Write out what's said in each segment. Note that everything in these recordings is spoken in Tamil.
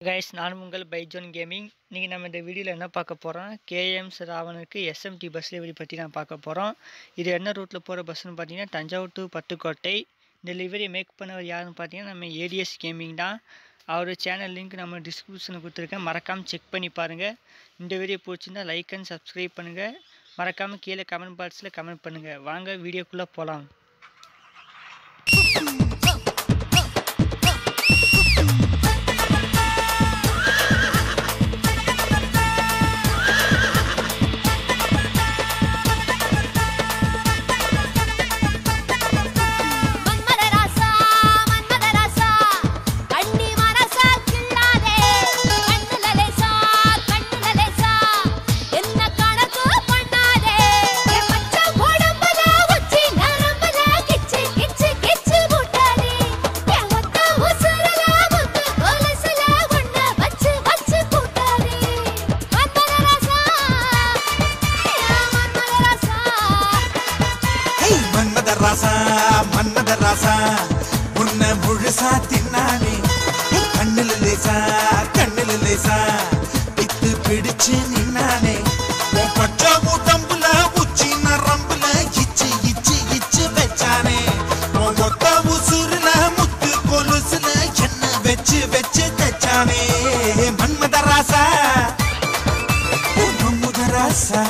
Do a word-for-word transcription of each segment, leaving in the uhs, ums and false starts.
கைஸ் நான் உங்கள் பைஜோன் கேமிங். இன்றைக்கி நம்ம இந்த வீடியோவில் என்ன பார்க்க போகிறோம், கேஎம்ஸ் ராவனுக்கு எஸ்எம்டி பஸ் லிவரி பற்றி நான் பார்க்க போகிறோம். இது என்ன ரூட்டில் போகிற பஸ்ஸுன்னு பார்த்தீங்கன்னா தஞ்சாவூர் டு பட்டுக்கோட்டை. இந்த லிவரி மேக் பண்ணவர் யாருன்னு பார்த்தீங்கன்னா நம்ம ஏடிஎஸ் கேமிங் தான். அவர் சேனல் லிங்க் நம்ம டிஸ்கிரிப்ஷனில் கொடுத்துருக்கேன், மறக்காமல் செக் பண்ணி பாருங்கள். இந்த வீடியோ பிடிச்சிருந்தால் லைக் அண்ட் சப்ஸ்கிரைப் பண்ணுங்கள். மறக்காமல் கீழே கமெண்ட் பாக்ஸில் கமெண்ட் பண்ணுங்கள். வாங்க வீடியோக்குள்ளே போகலாம். ராசா மன்மத ராசா உன்னை முழுசா தின்னானே, கண்ணுல லேசா கண்ணுல லேசா பித்து பிடிச்சு நின்னானே, பச்சை உடம்புல உச்சி நரம்புல இச்சு இச்சு இச்சு வச்சானே, மொத்த உசுருல முத்து கொலுசுல என்ன வச்சு வச்சு தச்சானே. மன்மத ராசா மன்மத ராசா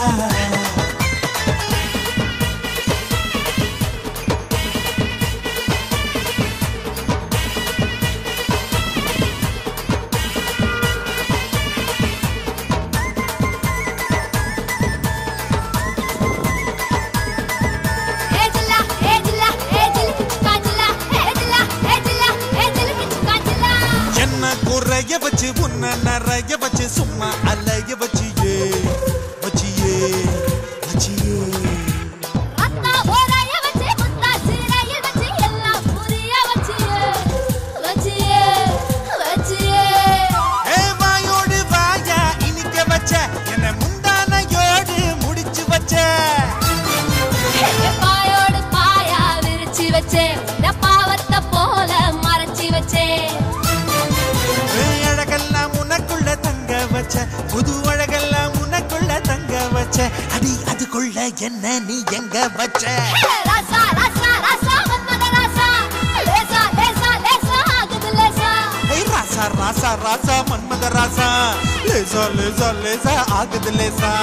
குறைய வச்சு உன்ன நிறைய வச்சு சும்மா அலைய வச்சியே வச்சியே வச்சியே அத்தா ஓரைய வச்சு முத்தா சிரைய வச்சு எல்லாம் புரிய வச்சியே வச்சியே வச்சியே ஏ வாயோடு வாயா இனிக்க வச்ச என்ன முந்தானையோடு முடிச்சு வச்ச, ஏ பாயோடு பாயா விரிச்சு வச்சே இந்த பாவத்தை போல மறைச்சு வச்சே, அழகெல்லாம் உனக்குள்ள தங்க வச்ச புது அழகெல்லாம் உனக்குள்ள தங்க வச்ச, அடி அதுக்குள்ள என்ன நீ எங்க வச்ச. ராசா ராசா ராசா மன்மத ராசா லேசா லேசா லேசா ஆகுது லேசா, ஏய் ராசா ராசா ராசா மன்மத ராசா லேசா லேசா லேசா ஆகுது லேசா.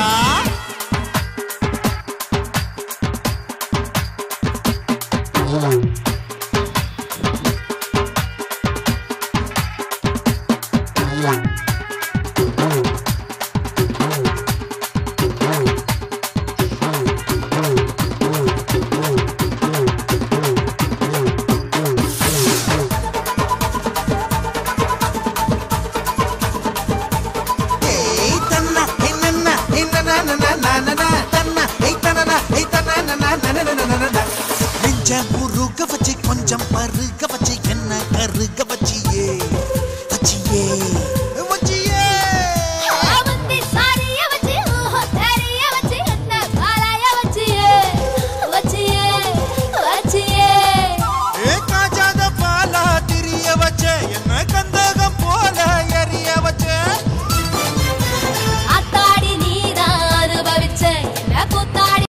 கொஞ்சம் பருக வச்சு என்ன கருக வச்சியே